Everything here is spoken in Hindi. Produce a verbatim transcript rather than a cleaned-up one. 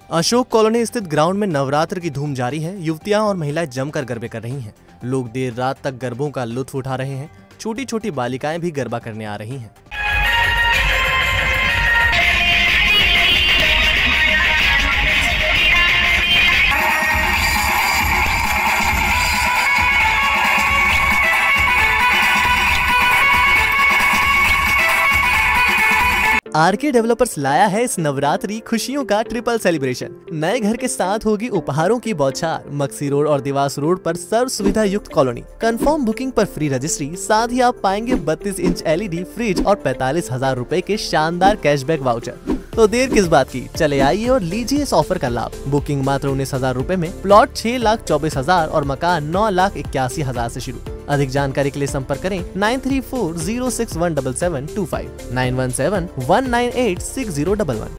अशोक कॉलोनी स्थित ग्राउंड में नवरात्र की धूम जारी है। युवतियां और महिलाएं जमकर गरबे कर रही हैं। लोग देर रात तक गरबों का लुत्फ उठा रहे हैं। छोटी छोटी बालिकाएं भी गरबा करने आ रही हैं। आरके डेवलपर्स लाया है इस नवरात्रि खुशियों का ट्रिपल सेलिब्रेशन। नए घर के साथ होगी उपहारों की बौछार। मक्सी रोड और देवास रोड पर सर्व सुविधा युक्त कॉलोनी। कंफर्म बुकिंग पर फ्री रजिस्ट्री, साथ ही आप पाएंगे बत्तीस इंच एलईडी फ्रिज और पैंतालीस हजार रूपए के शानदार कैशबैक वाउचर। तो देर किस बात की, चले आइए और लीजिए इस ऑफर का लाभ। बुकिंग मात्र उन्नीस हजार रूपए में, प्लॉट छह लाख चौबीस हजार और मकान नौ लाख इक्यासी हजार से शुरू। अधिक जानकारी के लिए संपर्क करें nine three four zero six one seven seven two five nine one seven one nine eight six zero one one.